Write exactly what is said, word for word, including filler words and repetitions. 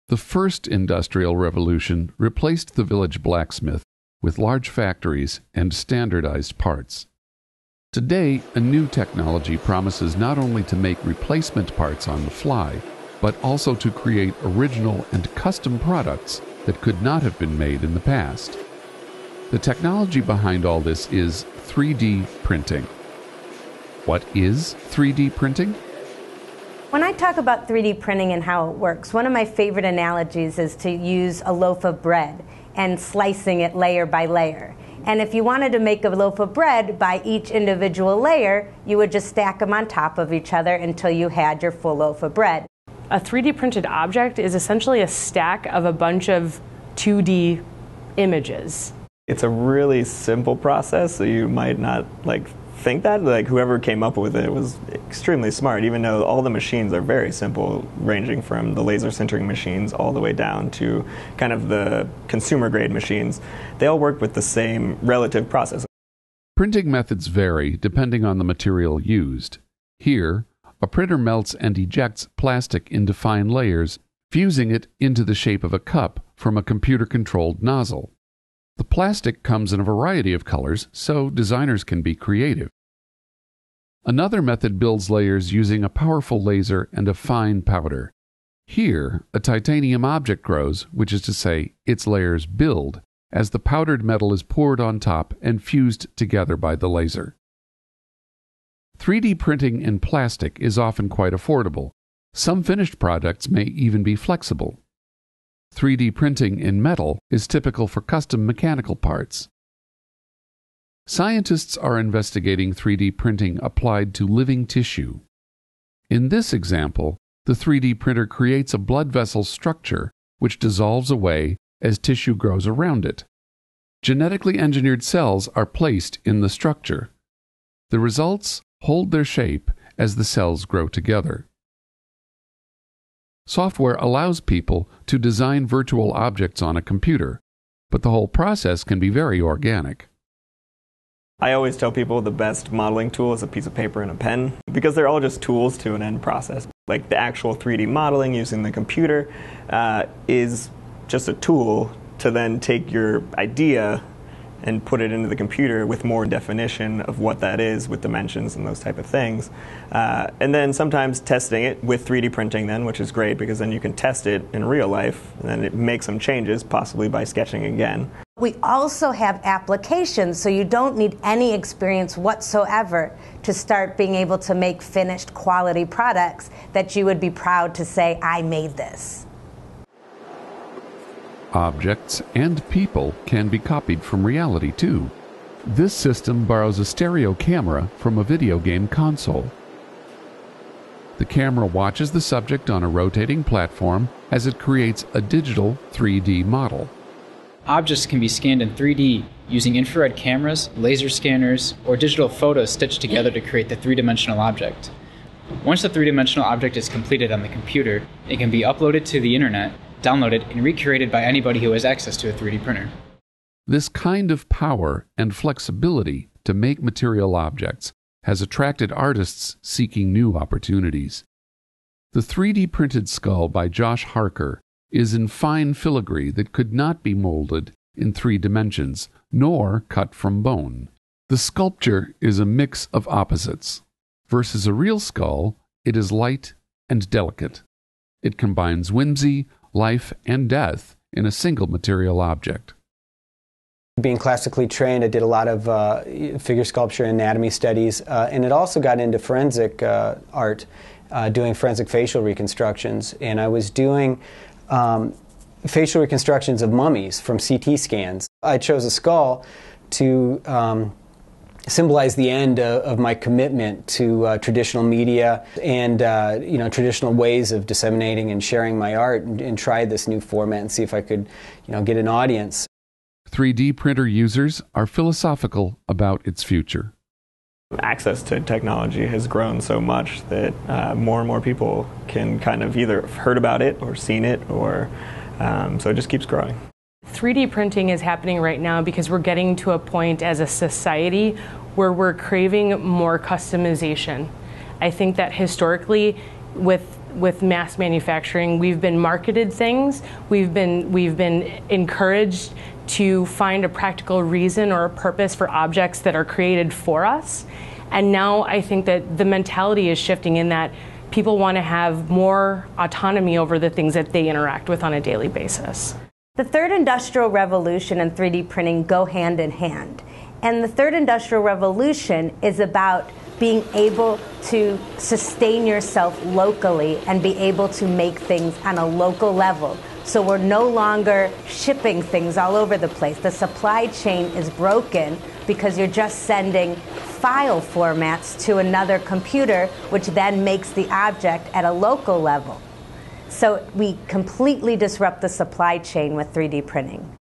The first industrial revolution replaced the village blacksmith with large factories and standardized parts. Today, a new technology promises not only to make replacement parts on the fly, but also to create original and custom products that could not have been made in the past. The technology behind all this is three D printing. What is three D printing? When I talk about three D printing and how it works, one of my favorite analogies is to use a loaf of bread and slicing it layer by layer. And if you wanted to make a loaf of bread by each individual layer, you would just stack them on top of each other until you had your full loaf of bread. A three D printed object is essentially a stack of a bunch of two D images. It's a really simple process, so you might not like think that. Like whoever came up with it was extremely smart, even though all the machines are very simple, ranging from the laser sintering machines all the way down to kind of the consumer grade machines. They all work with the same relative process. Printing methods vary depending on the material used. Here, a printer melts and ejects plastic into fine layers, fusing it into the shape of a cup from a computer-controlled nozzle. The plastic comes in a variety of colors, so designers can be creative. Another method builds layers using a powerful laser and a fine powder. Here, a titanium object grows, which is to say, its layers build, as the powdered metal is poured on top and fused together by the laser. three D printing in plastic is often quite affordable. Some finished products may even be flexible. three D printing in metal is typical for custom mechanical parts. Scientists are investigating three D printing applied to living tissue. In this example, the three D printer creates a blood vessel structure which dissolves away as tissue grows around it. Genetically engineered cells are placed in the structure. The results hold their shape as the cells grow together. Software allows people to design virtual objects on a computer, but the whole process can be very organic. I always tell people the best modeling tool is a piece of paper and a pen, because they're all just tools to an end process. Like the actual three D modeling using the computer uh, is just a tool to then take your idea and put it into the computer with more definition of what that is with dimensions and those type of things. Uh, and then sometimes testing it with three D printing then, which is great because then you can test it in real life and then it makes some changes, possibly by sketching again. We also have applications, so you don't need any experience whatsoever to start being able to make finished quality products that you would be proud to say, I made this. Objects and people can be copied from reality too. This system borrows a stereo camera from a video game console. The camera watches the subject on a rotating platform as it creates a digital three D model. Objects can be scanned in three D using infrared cameras, laser scanners, or digital photos stitched together to create the three-dimensional object. Once the three-dimensional object is completed on the computer, it can be uploaded to the internet, downloaded, and recreated by anybody who has access to a three D printer. This kind of power and flexibility to make material objects has attracted artists seeking new opportunities. The three D printed skull by Josh Harker is in fine filigree that could not be molded in three dimensions, nor cut from bone. The sculpture is a mix of opposites. Versus a real skull, it is light and delicate. It combines whimsy, life, and death in a single material object. Being classically trained, I did a lot of uh, figure sculpture and anatomy studies, uh, and it also got into forensic uh, art, uh, doing forensic facial reconstructions. And I was doing um, facial reconstructions of mummies from C T scans. I chose a skull to um, symbolize the end of, of my commitment to uh, traditional media and uh, you know traditional ways of disseminating and sharing my art, and, and try this new format and see if I could you know get an audience. three D printer users are philosophical about its future. Access to technology has grown so much that uh, more and more people can kind of either have heard about it or seen it, or um, so it just keeps growing. three D printing is happening right now because we're getting to a point as a society where we're craving more customization. I think that historically, with with mass manufacturing. We've been marketed things. We've been we've been encouraged to find a practical reason or a purpose for objects that are created for us. And now I think that the mentality is shifting in that people want to have more autonomy over the things that they interact with on a daily basis. The third industrial revolution and three D printing go hand in hand. And the third industrial revolution is about being able to sustain yourself locally and be able to make things on a local level. So we're no longer shipping things all over the place. The supply chain is broken because you're just sending file formats to another computer, which then makes the object at a local level. So we completely disrupt the supply chain with three D printing.